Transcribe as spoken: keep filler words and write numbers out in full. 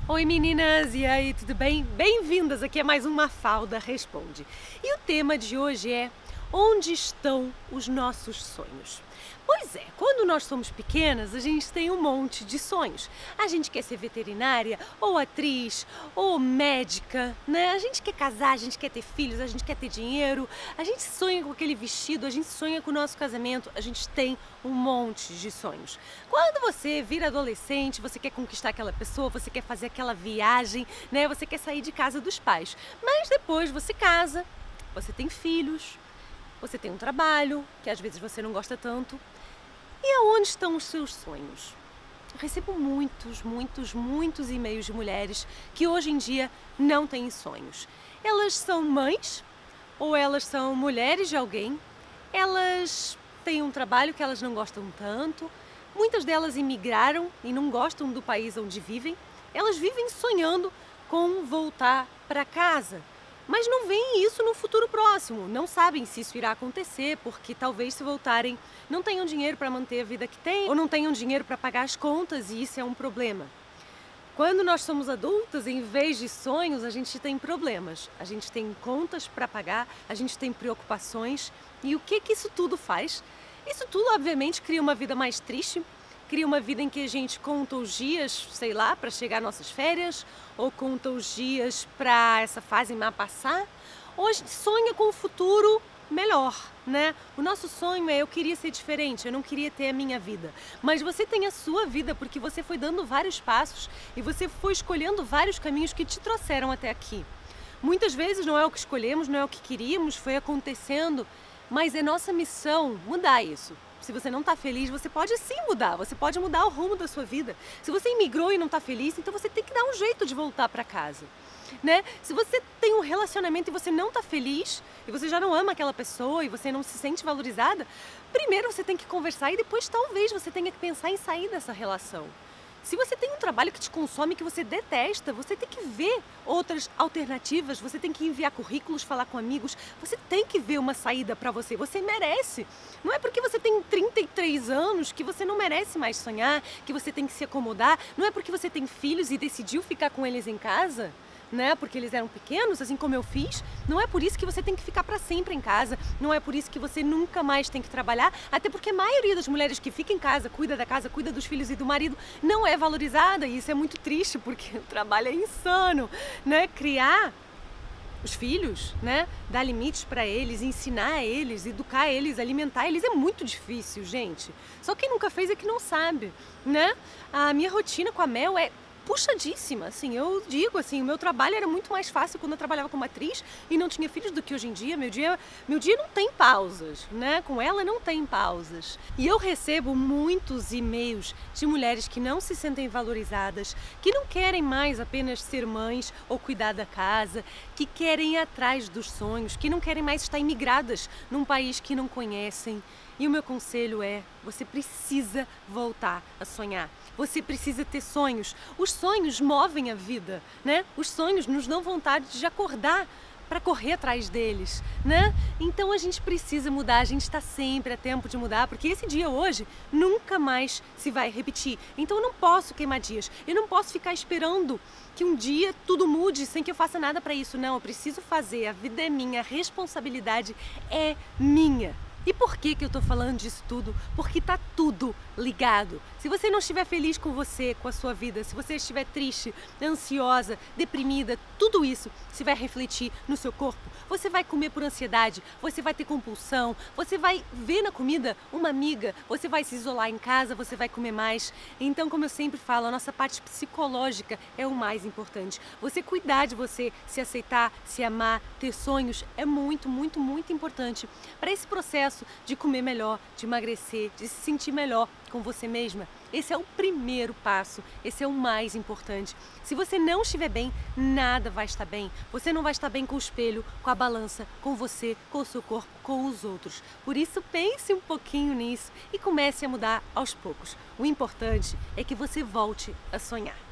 Oi meninas, e aí, tudo bem? Bem-vindas, aqui é mais um Mafalda Responde. E o tema de hoje é: onde estão os nossos sonhos? Pois é, quando nós somos pequenas, a gente tem um monte de sonhos. A gente quer ser veterinária, ou atriz, ou médica, né? A gente quer casar, a gente quer ter filhos, a gente quer ter dinheiro, a gente sonha com aquele vestido, a gente sonha com o nosso casamento, a gente tem um monte de sonhos. Quando você vira adolescente, você quer conquistar aquela pessoa, você quer fazer aquela viagem, né? Você quer sair de casa dos pais. Mas depois você casa, você tem filhos, você tem um trabalho, que às vezes você não gosta tanto. E aonde estão os seus sonhos? Eu recebo muitos, muitos, muitos e-mails de mulheres que hoje em dia não têm sonhos. Elas são mães, ou elas são mulheres de alguém, elas têm um trabalho que elas não gostam tanto, muitas delas imigraram e não gostam do país onde vivem, elas vivem sonhando com voltar para casa. Mas não veem isso no futuro próximo, não sabem se isso irá acontecer, porque talvez se voltarem não tenham dinheiro para manter a vida que têm, ou não tenham dinheiro para pagar as contas, e isso é um problema. Quando nós somos adultas, em vez de sonhos, a gente tem problemas. A gente tem contas para pagar, a gente tem preocupações, e o que que isso tudo faz? Isso tudo, obviamente, cria uma vida mais triste, cria uma vida em que a gente conta os dias, sei lá, para chegar às nossas férias, ou conta os dias para essa fase má passar, ou a gente sonha com um futuro melhor, né? O nosso sonho é: eu queria ser diferente, eu não queria ter a minha vida. Mas você tem a sua vida porque você foi dando vários passos e você foi escolhendo vários caminhos que te trouxeram até aqui. Muitas vezes não é o que escolhemos, não é o que queríamos, foi acontecendo, mas é nossa missão mudar isso. Se você não está feliz, você pode sim mudar, você pode mudar o rumo da sua vida. Se você imigrou e não está feliz, então você tem que dar um jeito de voltar para casa, né? Se você tem um relacionamento e você não está feliz, e você já não ama aquela pessoa e você não se sente valorizada, primeiro você tem que conversar e depois talvez você tenha que pensar em sair dessa relação. Se você tem um trabalho que te consome, que você detesta, você tem que ver outras alternativas, você tem que enviar currículos, falar com amigos, você tem que ver uma saída para você, você merece. Não é porque você tem trinta e três anos que você não merece mais sonhar, que você tem que se acomodar, não é porque você tem filhos e decidiu ficar com eles em casa, né? Porque eles eram pequenos, assim como eu fiz, não é por isso que você tem que ficar para sempre em casa, não é por isso que você nunca mais tem que trabalhar, até porque a maioria das mulheres que fica em casa, cuida da casa, cuida dos filhos e do marido, não é valorizada, e isso é muito triste, porque o trabalho é insano, né? Criar os filhos, né? Dar limites para eles, ensinar eles, educar eles, alimentar eles é muito difícil, gente. Só quem nunca fez é que não sabe, né? A minha rotina com a Mel é puxadíssima, assim, eu digo assim, o meu trabalho era muito mais fácil quando eu trabalhava como atriz e não tinha filhos do que hoje em dia. Meu dia, meu dia não tem pausas, né? Com ela não tem pausas. E eu recebo muitos e-mails de mulheres que não se sentem valorizadas, que não querem mais apenas ser mães ou cuidar da casa, que querem ir atrás dos sonhos, que não querem mais estar imigradas num país que não conhecem. E o meu conselho é: você precisa voltar a sonhar. Você precisa ter sonhos. Os sonhos movem a vida, né? Os sonhos nos dão vontade de acordar para correr atrás deles, né? Então a gente precisa mudar, a gente está sempre a tempo de mudar, porque esse dia hoje nunca mais se vai repetir. Então eu não posso queimar dias, eu não posso ficar esperando que um dia tudo mude sem que eu faça nada para isso. Não, eu preciso fazer, a vida é minha, a responsabilidade é minha. E por que que eu tô falando disso tudo? Porque tá tudo ligado. Se você não estiver feliz com você, com a sua vida, se você estiver triste, ansiosa, deprimida, tudo isso se vai refletir no seu corpo. Você vai comer por ansiedade, você vai ter compulsão, você vai ver na comida uma amiga, você vai se isolar em casa, você vai comer mais. Então, como eu sempre falo, a nossa parte psicológica é o mais importante. Você cuidar de você, se aceitar, se amar, ter sonhos é muito, muito, muito importante para esse processo de comer melhor, de emagrecer, de se sentir melhor com você mesma. Esse é o primeiro passo, esse é o mais importante. Se você não estiver bem, nada vai estar bem. Você não vai estar bem com o espelho, com a balança, com você, com o seu corpo, com os outros. Por isso, pense um pouquinho nisso e comece a mudar aos poucos. O importante é que você volte a sonhar.